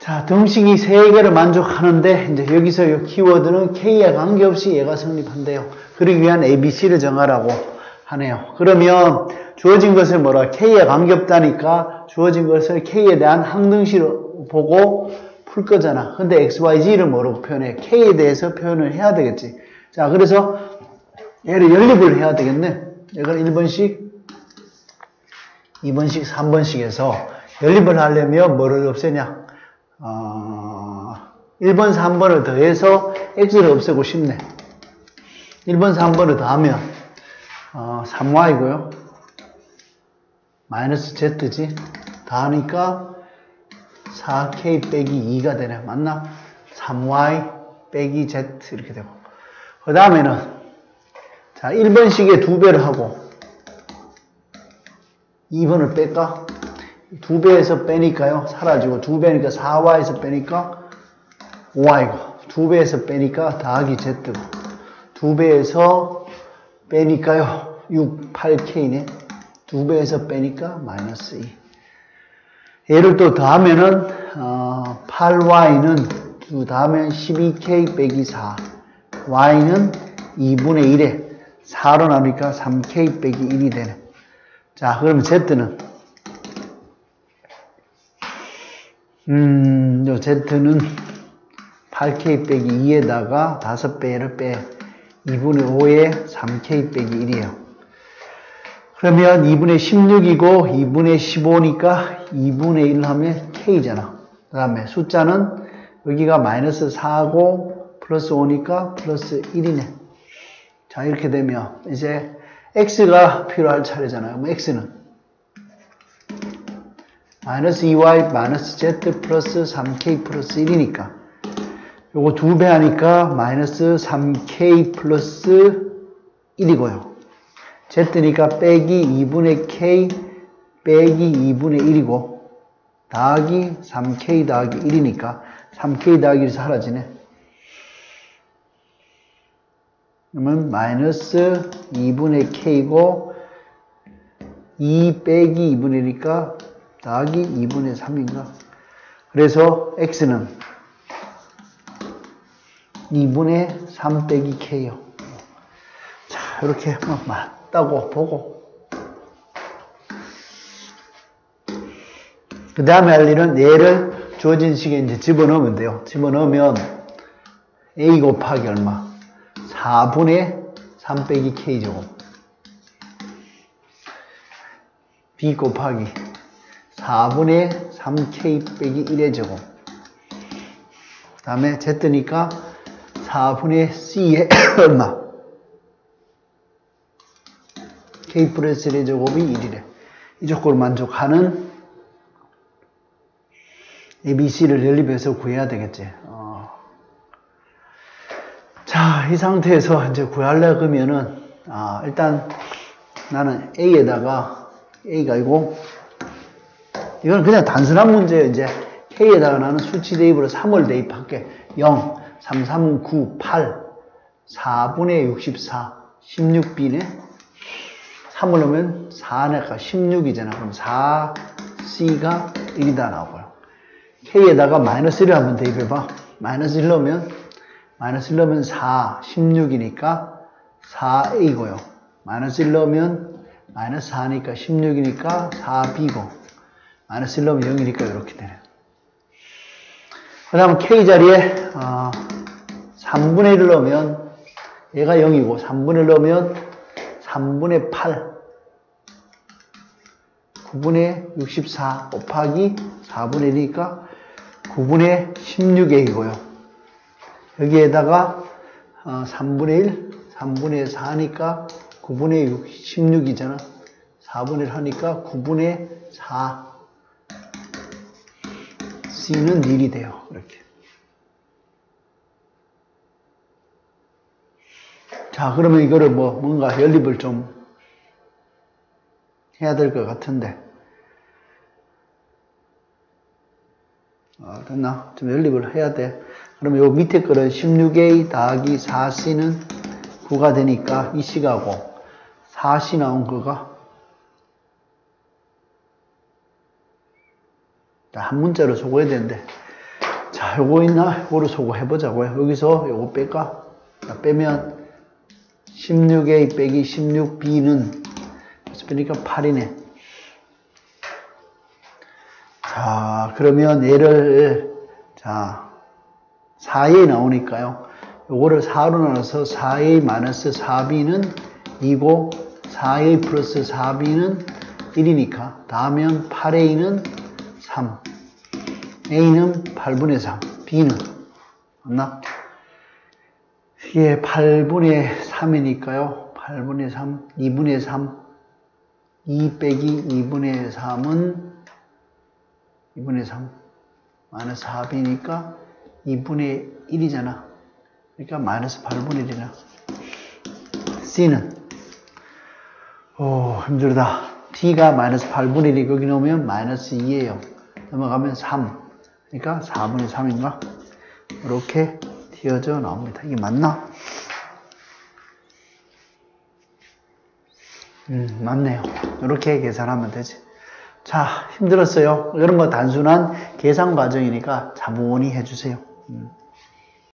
자, 등식이 3개를 만족하는데, 이제 여기서 이 키워드는 K에 관계없이 얘가 성립한대요. 그러기 위한 ABC를 정하라고 하네요. 그러면 주어진 것을 뭐라, K에 관계없다니까 주어진 것을 K에 대한 항등식으로 보고 풀 거잖아. 근데 XYZ를 뭐라고 표현해? K에 대해서 표현을 해야 되겠지. 자, 그래서 얘를 연립을 해야 되겠네. 이건 1번씩, 2번씩, 3번씩에서 연립을 하려면 뭐를 없애냐? 1번, 3번을 더해서 X를 없애고 싶네. 1번, 3번을 더하면 3Y고요. 마이너스 Z지. 더하니까 4K 빼기 2가 되네. 맞나? 3Y 빼기 Z 이렇게 되고. 그 다음에는 자 1번씩에 2배를 하고 2번을 뺄까? 2배에서 빼니까요. 사라지고 2배니까 4Y에서 빼니까 5Y고 2배에서 빼니까 더하기 Z고 2배에서 빼니까요. 6, 8K네. 2배에서 빼니까 마이너스 2. 얘를 또 더하면은 8Y는 더하면 12K 빼기 4. Y는 2분의 1에 4로 나누니까 3K 빼기 1이 되네. 자, 그러면 Z는 요 Z는 8K 빼기 2에다가 5배를 빼 2분의 5에 3K 빼기 1이에요. 그러면 2분의 16이고 2분의 15니까 2분의 1 하면 K잖아. 그 다음에 숫자는 여기가 마이너스 4고 플러스 5니까 플러스 1이네. 자, 이렇게 되면 이제 X가 필요할 차례잖아요. 그럼 X는 마이너스 2Y 마이너스 Z 플러스 3K 플러스 1이니까 요거 2배 하니까 마이너스 3K 플러스 1이고요. Z니까 빼기 2분의 K 빼기 2분의 1이고 더하기 3K 더하기 1이니까 3K 더하기 1이 사라지네. 그러면 마이너스 2분의 K고 2 빼기 2분의 1이니까 더하기 2분의 3인가. 그래서 X는 2분의 3 빼기 K요. 자, 이렇게 맞다고 보고. 그 다음에 할 일은 얘를 주어진 식에 이제 집어넣으면 돼요. 집어넣으면 A 곱하기 얼마? 4분의 3 빼기 K제곱. B 곱하기 4분의 3K 빼기 1의 제곱. 그 다음에 Z니까 4분의 C의 얼마? K 플러스 1의 제곱이 1이래. 이 조건을 만족하는 ABC를 연립해서 구해야 되겠지. 자, 이 상태에서 이제 구하려고 하면은, 일단 나는 A에다가, A가 아니고, 이건 그냥 단순한 문제예요. 이제 K에다가 나는 수치 대입으로 3을 대입할게. 0, 3, 3, 9, 8, 4분의 64, 16B네. 3을 넣으면 4내가 16이잖아. 그럼 4C가 1이다 나오고요. K에다가 마이너스 1을 한번 대입해봐. 마이너스 1 넣으면 4, 16이니까 4A고요. 마이너스 1 넣으면 마이너스 4니까 16이니까 4B고 마이너스 1 넣으면 0이니까 이렇게 되네요. 그 다음 K 자리에 3분의 1을 넣으면 얘가 0이고 3분의 1 넣으면 3분의 8 9분의 64 곱하기 4분의 1이니까 9분의 16A고요. 여기에다가 3분의 1, 3분의 4니까 9분의 16이잖아. 4분의 1 하니까 9분의 4. C는 1이 돼요. 이렇게. 자, 그러면 이거를 뭔가 연립을 좀 해야 될 것 같은데. 됐나? 좀 연립을 해야 돼. 그러면 요 밑에 거는 16A 더하기 4C는 9가 되니까 이 C가고 4C 나온 거가 한 문자로 적어야 되는데 자, 요거 있나? 요거를 소거해보자고요. 여기서 요거 뺄까? 자, 빼면 16A 빼기 16B는 그러니까 8이네. 자, 그러면 얘를, 자, 4A 나오니까요. 요거를 4로 나눠서 4A 마이너스 4B는 2고, 4A 플러스 4B는 1이니까. 다 하면 8A는 3. A는 8분의 3. B는, 맞나? 이게 8분의 3이니까요. 8분의 3, 2분의 3. 2 빼기 2분의 3은 2분의 3 마이너스 4B니까 2분의 1이잖아. 그러니까 마이너스 8분의 1이나. C는 힘들다. D가 마이너스 8분의 1이 거기 넣으면 마이너스 2예요. 넘어가면 3. 그러니까 4분의 3인가? 이렇게 튀어져 나옵니다. 이게 맞나? 맞네요. 이렇게 계산하면 되지. 자, 힘들었어요. 이런 거 단순한 계산 과정이니까 차분히 해주세요.